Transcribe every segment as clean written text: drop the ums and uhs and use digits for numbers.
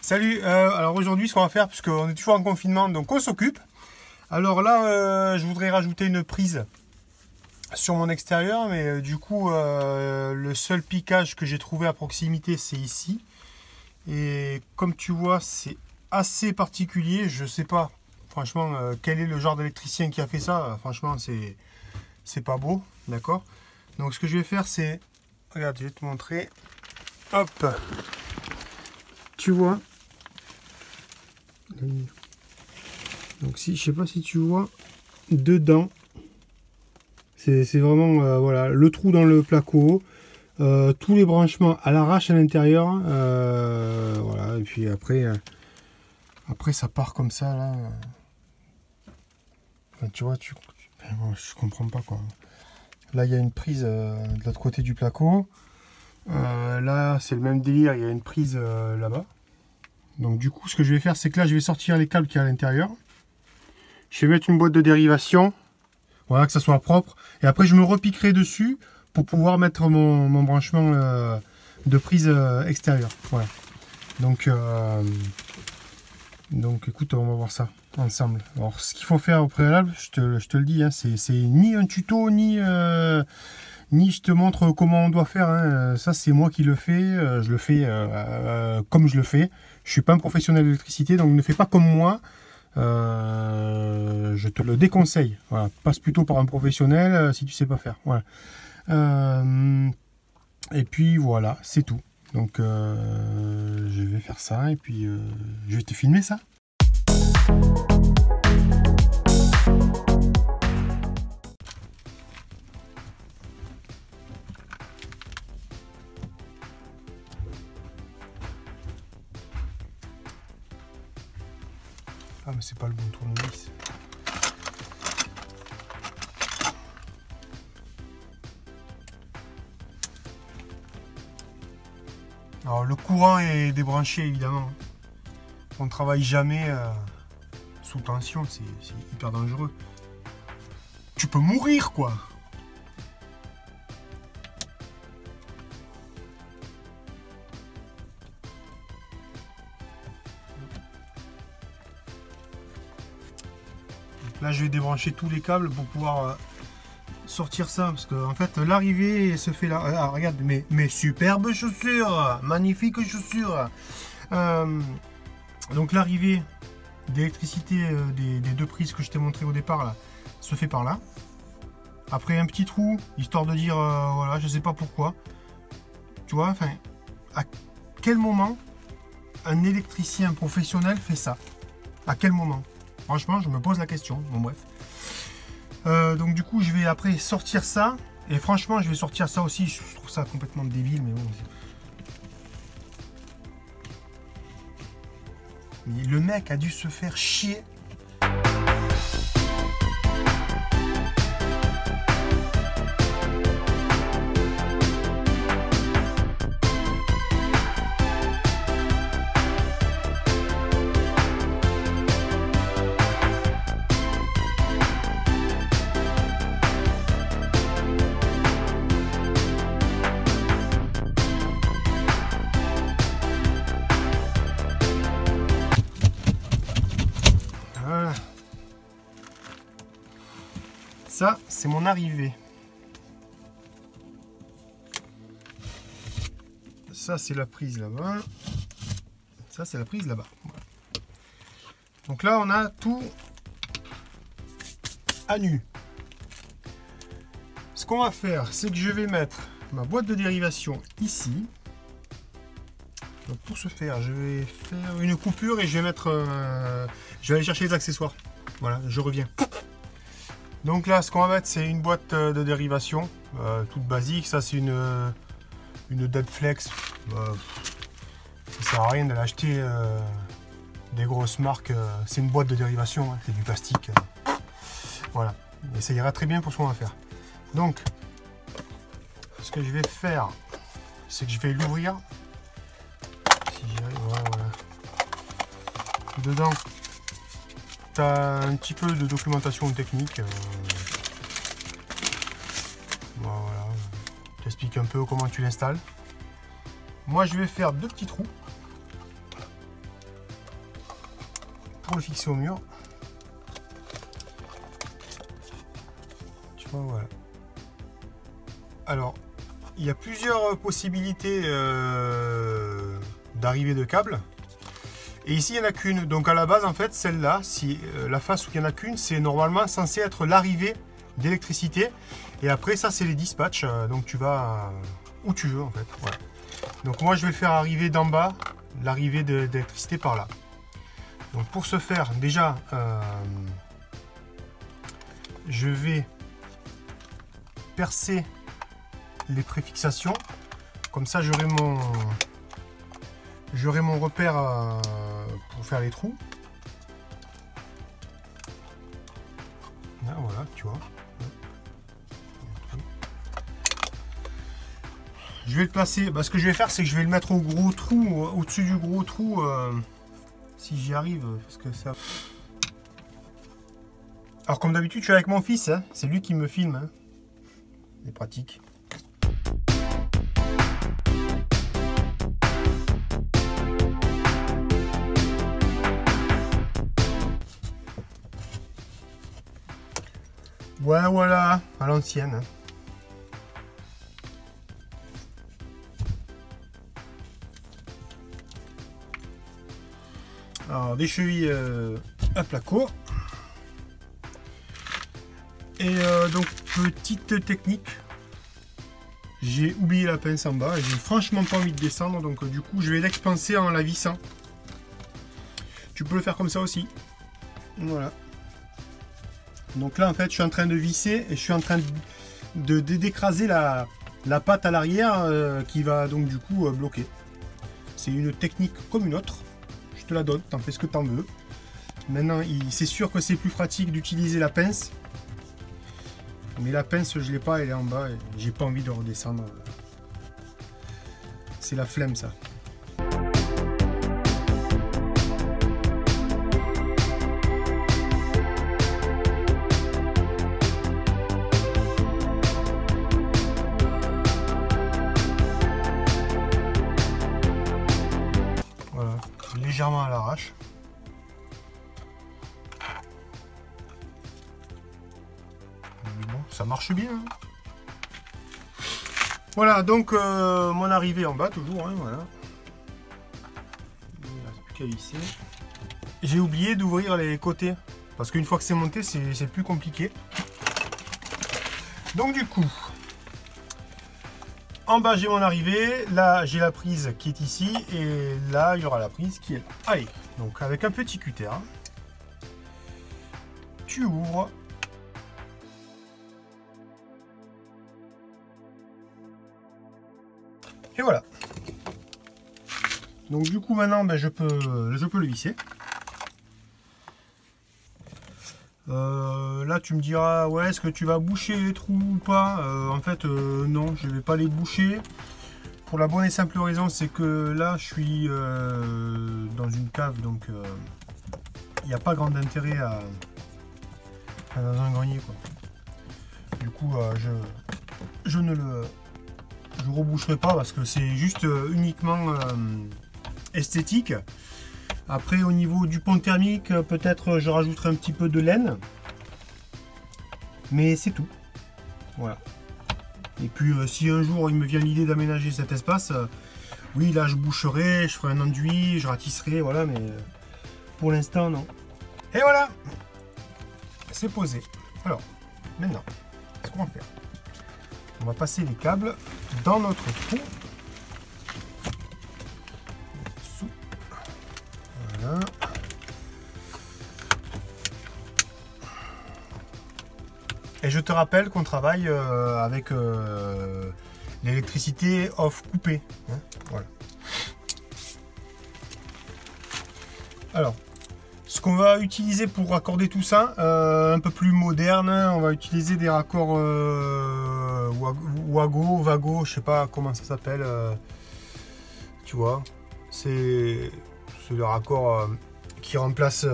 Salut, alors aujourd'hui ce qu'on va faire, puisqu'on est toujours en confinement, donc on s'occupe. Alors là, je voudrais rajouter une prise sur mon extérieur, mais du coup, le seul piquage que j'ai trouvé à proximité, c'est ici. Et comme tu vois, c'est assez particulier, je sais pas, franchement, quel est le genre d'électricien qui a fait ça. Franchement, c'est pas beau, d'accord? Donc ce que je vais faire, c'est, regarde, je vais te montrer, hop, tu vois. Donc si, je sais pas si tu vois, dedans, c'est vraiment voilà, le trou dans le placo, tous les branchements à l'arrache à l'intérieur, voilà, et puis après ça part comme ça là. Enfin, tu vois, bon, je comprends pas quoi. Là il y a une prise de l'autre côté du placo, là c'est le même délire, il y a une prise là-bas. Donc du coup ce que je vais faire, c'est que là je vais sortir les câbles qui y a à l'intérieur. Je vais mettre une boîte de dérivation, voilà, que ça soit propre. Et après je me repiquerai dessus pour pouvoir mettre mon branchement de prise extérieure. Voilà. Donc écoute, on va voir ça ensemble. Alors ce qu'il faut faire au préalable, je te le dis, hein, c'est ni un tuto, ni je te montre comment on doit faire. Hein. Ça c'est moi qui le fais, je le fais comme je le fais. Je suis pas un professionnel d'électricité, donc ne fais pas comme moi. Je te le déconseille. Voilà. Passe plutôt par un professionnel si tu sais pas faire. Voilà. Et puis voilà, c'est tout. Donc je vais faire ça et puis je vais te filmer ça. Ah mais c'est pas le bon tournevis. Alors le courant est débranché évidemment. On ne travaille jamais sous tension, c'est hyper dangereux. Tu peux mourir quoi. Là je vais débrancher tous les câbles pour pouvoir sortir ça, parce que en fait l'arrivée se fait là. Ah, regarde mes superbes chaussures, magnifiques chaussures. Donc l'arrivée d'électricité des deux prises que je t'ai montré au départ là, se fait par là. Après un petit trou, histoire de dire voilà, je sais pas pourquoi. Tu vois, enfin, à quel moment un électricien professionnel fait ça? À quel moment? Franchement, je me pose la question. Bon, bref. Donc, du coup, je vais après sortir ça. Et franchement, je vais sortir ça aussi. Je trouve ça complètement débile, mais bon. Mais le mec a dû se faire chier. Voilà. Ça, c'est mon arrivée. Ça, c'est la prise là-bas. Ça, c'est la prise là-bas. Voilà. Donc là, on a tout à nu. Ce qu'on va faire, c'est que je vais mettre ma boîte de dérivation ici. Donc pour ce faire, je vais faire une coupure et je vais mettre... je vais aller chercher les accessoires. Voilà, je reviens. Donc là, ce qu'on va mettre, c'est une boîte de dérivation, toute basique. Ça, c'est une Deadflex. Ça sert à rien d'aller acheter des grosses marques. C'est une boîte de dérivation, hein, c'est du plastique. Voilà, et ça ira très bien pour ce qu'on va faire. Donc, ce que je vais faire, c'est que je vais l'ouvrir. Si j'y arrive, voilà. Dedans, tu as un petit peu de documentation technique. Voilà, j'explique un peu comment tu l'installes. Moi, je vais faire deux petits trous. le fixer au mur. Tu vois, voilà. Alors, il y a plusieurs possibilités d'arrivée de câble. Et ici, il n'y en a qu'une. Donc à la base, en fait, celle-là, si la face où il n'y en a qu'une, c'est normalement censé être l'arrivée d'électricité. Et après, ça, c'est les dispatchs. Donc tu vas où tu veux, en fait. Voilà. Donc moi, je vais le faire arriver d'en bas, l'arrivée d'électricité par là. Donc pour ce faire, déjà, je vais percer les préfixations. Comme ça, j'aurai mon repère pour faire les trous. Là, voilà, tu vois. Je vais le placer. Bah, ce que je vais faire, c'est que je vais le mettre au gros trou, au-dessus du gros trou, si j'y arrive, parce que ça. Alors comme d'habitude, je suis avec mon fils. Hein, c'est lui qui me filme. Hein. C'est pratique. Ouais, voilà, à l'ancienne. Alors, des chevilles à placo. Et donc, petite technique. J'ai oublié la pince en bas. J'ai franchement pas envie de descendre. Donc, du coup, je vais l'expanser en la vissant. Tu peux le faire comme ça aussi. Voilà. Donc là, en fait, je suis en train de visser et je suis en train d'écraser la patte à l'arrière qui va donc du coup bloquer. C'est une technique comme une autre. Je te la donne, t'en fais ce que t'en veux. Maintenant, c'est sûr que c'est plus pratique d'utiliser la pince. Mais la pince, je l'ai pas, elle est en bas et j'ai pas envie de redescendre. C'est la flemme, ça. Légèrement à l'arrache. Bon, ça marche bien. Hein. Voilà, donc mon arrivée en bas, toujours. Hein, voilà. Il ne reste plus qu'à visser. J'ai oublié d'ouvrir les côtés. Parce qu'une fois que c'est monté, c'est plus compliqué. Donc du coup, en bas, j'ai mon arrivée. Là, j'ai la prise qui est ici. Et là, il y aura la prise qui est là. Allez, donc avec un petit cutter, tu ouvres. Et voilà. Donc du coup, maintenant, ben, je peux le visser. Là tu me diras, ouais, est-ce que tu vas boucher les trous ou pas? En fait non, je vais pas les boucher pour la bonne et simple raison, c'est que là je suis dans une cave, donc il n'y a pas grand intérêt à dans un grenier, quoi. Du coup je ne le reboucherai pas parce que c'est juste uniquement esthétique. Après, au niveau du pont thermique, peut-être je rajouterai un petit peu de laine. Mais c'est tout. Voilà. Et puis, si un jour il me vient l'idée d'aménager cet espace, oui, là je boucherai, je ferai un enduit, je ratisserai, voilà, mais pour l'instant, non. Et voilà, c'est posé. Alors, maintenant, ce qu'on va faire, on va passer les câbles dans notre trou. Voilà. Et je te rappelle qu'on travaille avec l'électricité off coupée. Hein, voilà. Alors, ce qu'on va utiliser pour raccorder tout ça, un peu plus moderne, on va utiliser des raccords Wago, Vago, je sais pas comment ça s'appelle. Tu vois, c'est le raccord qui remplace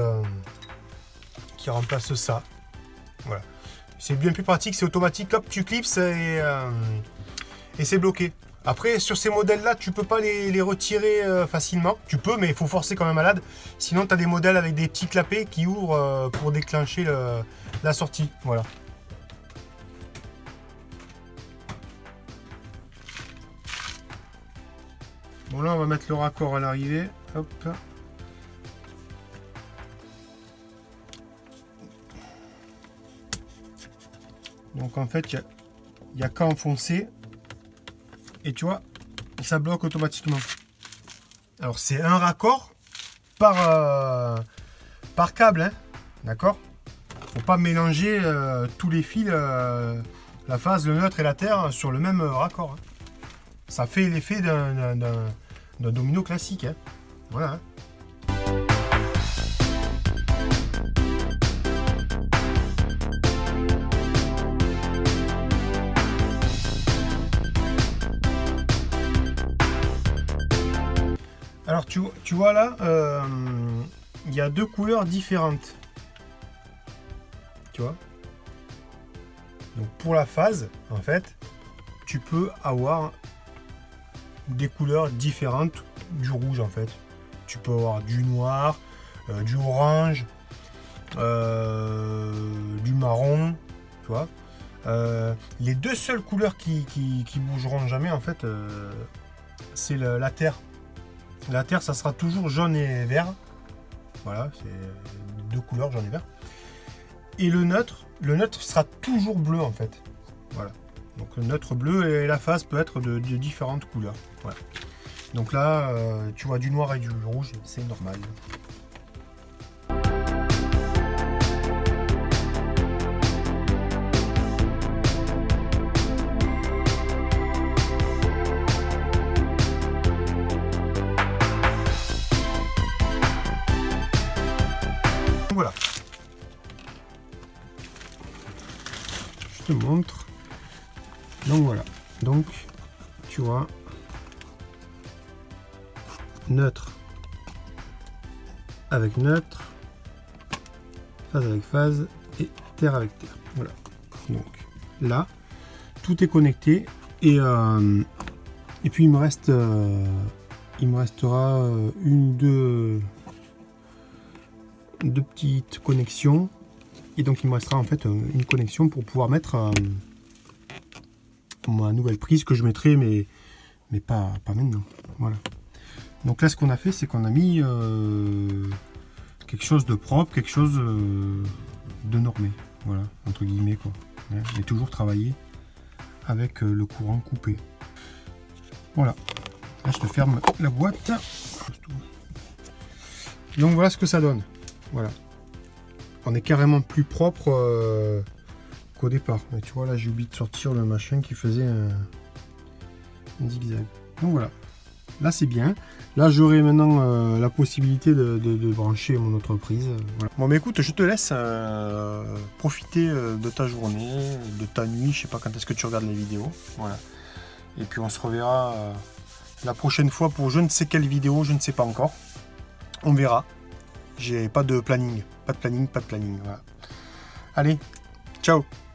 ça. Voilà. C'est bien plus pratique, c'est automatique, hop, tu clipses et c'est bloqué. Après, sur ces modèles-là, tu peux pas les retirer facilement. Tu peux, mais il faut forcer quand même malade. Sinon, tu as des modèles avec des petits clapets qui ouvrent pour déclencher la sortie. Voilà. Bon, là, on va mettre le raccord à l'arrivée. Hop. Donc, en fait, il n'y a qu'à enfoncer. Et tu vois, ça bloque automatiquement. Alors, c'est un raccord par câble, hein, d'accord? Faut pas mélanger tous les fils, la phase, le neutre et la terre sur le même raccord. Hein. Ça fait l'effet d'un domino classique. Hein. Voilà. Hein. Alors tu vois là, il y a deux couleurs différentes. Tu vois. Donc pour la phase, en fait, tu peux avoir des couleurs différentes du rouge en fait. Tu peux avoir du noir, du orange, du marron, tu vois. Les deux seules couleurs qui bougeront jamais en fait, c'est la terre. La terre, ça sera toujours jaune et vert. Voilà, c'est deux couleurs, jaune et vert. Et le neutre sera toujours bleu en fait. Voilà. Donc le neutre bleu et la phase peut être de différentes couleurs. Voilà. Donc là, tu vois du noir et du rouge, c'est normal. Voilà. Je te montre. Donc voilà. Donc tu vois, neutre avec neutre, phase avec phase et terre avec terre. Voilà. Donc là, tout est connecté et puis il me restera deux petites connexions et donc il me restera en fait une connexion pour pouvoir mettre ma nouvelle prise que je mettrai mais pas maintenant. Voilà. Donc là ce qu'on a fait c'est qu'on a mis quelque chose de propre, quelque chose de normé, voilà, entre guillemets quoi. Mais toujours travailler avec le courant coupé. Voilà. Là je te ferme la boîte. Donc voilà ce que ça donne. Voilà, on est carrément plus propre qu'au départ. Et tu vois là j'ai oublié de sortir le machin qui faisait un zigzag. Donc voilà, là c'est bien. Là j'aurai maintenant la possibilité de brancher mon autre prise. Voilà. Bon mais écoute, je te laisse profiter de ta journée, de ta nuit. Je sais pas quand est-ce que tu regardes les vidéos. Voilà. Et puis on se reverra la prochaine fois pour je ne sais quelle vidéo, je ne sais pas encore. On verra. J'ai pas de planning, voilà. Allez, ciao.